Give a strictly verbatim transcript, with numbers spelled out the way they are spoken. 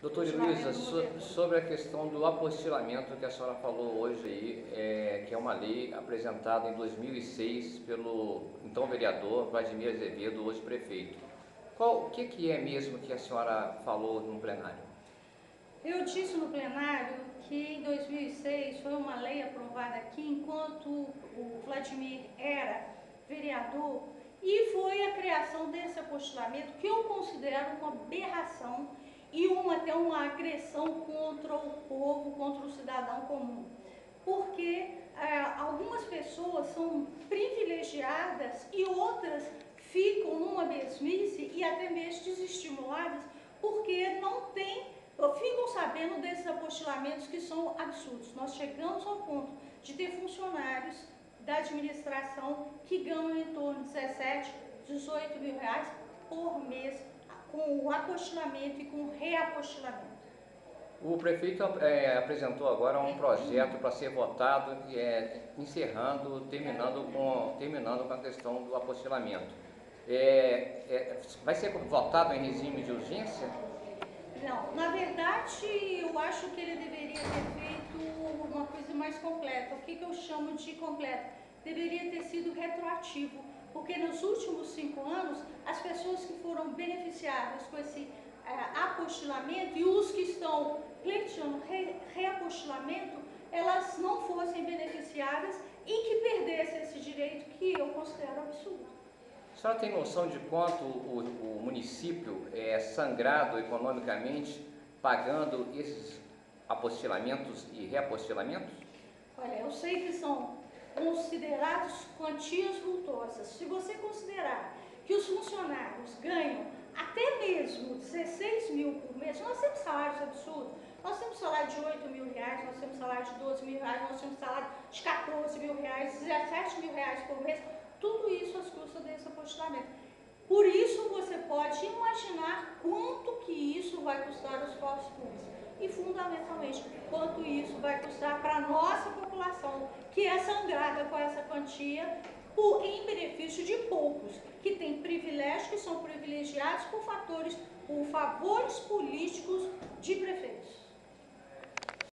Doutora Luísa, so, sobre a questão do apostilamento que a senhora falou hoje aí, é, que é uma lei apresentada em dois mil e seis pelo então vereador Vladimir Azevedo, hoje prefeito. Qual, o que, que é mesmo que a senhora falou no plenário? Eu disse no plenário que em dois mil e seis foi uma lei aprovada aqui enquanto o Vladimir era vereador e foi a criação desse apostilamento que eu considero uma aberração e uma, até uma agressão contra o povo, contra o cidadão comum. Porque é, algumas pessoas são privilegiadas e outras ficam numa mesmice e até mesmo desestimuladas porque não tem, ficam sabendo desses apostilamentos que são absurdos. Nós chegamos ao ponto de ter funcionários da administração que ganham em torno de dezessete, dezoito mil reais por mês com o apostilamento e com o reapostilamento. O prefeito é, apresentou agora um projeto para ser votado, é, encerrando, terminando com, terminando com a questão do apostilamento. É, é, vai ser votado em regime de urgência? Não, na verdade, eu acho que ele deveria ter feito uma coisa mais completa. O que, que eu chamo de completa? Deveria ter sido retroativo, porque nos últimos cinco anos, as pessoas que foram beneficiadas com esse é, apostilamento e os que estão pleiteando re, reapostilamento, elas não fossem beneficiadas e que perdessem esse direito que eu considero absurdo. A senhora tem noção de quanto o, o município é sangrado economicamente pagando esses apostilamentos e reapostilamentos? Olha, eu sei que são considerados quantias vultosas. Se você considerar que os funcionários ganham até mesmo dezesseis mil por mês, nós temos salários absurdos. Nós temos salário de oito mil reais, nós temos salário de doze mil reais, nós temos salário de quatorze mil reais, dezessete mil reais por mês. Tudo isso às custas desse apostilamento. Por isso você pode imaginar quanto que isso vai custar aos cofres públicos e fundamentalmente quanto isso vai custar para a nossa população, que é sangrada com essa quantia por, em benefício de poucos, que têm privilégios, que são privilegiados por fatores, por favores políticos de prefeitos.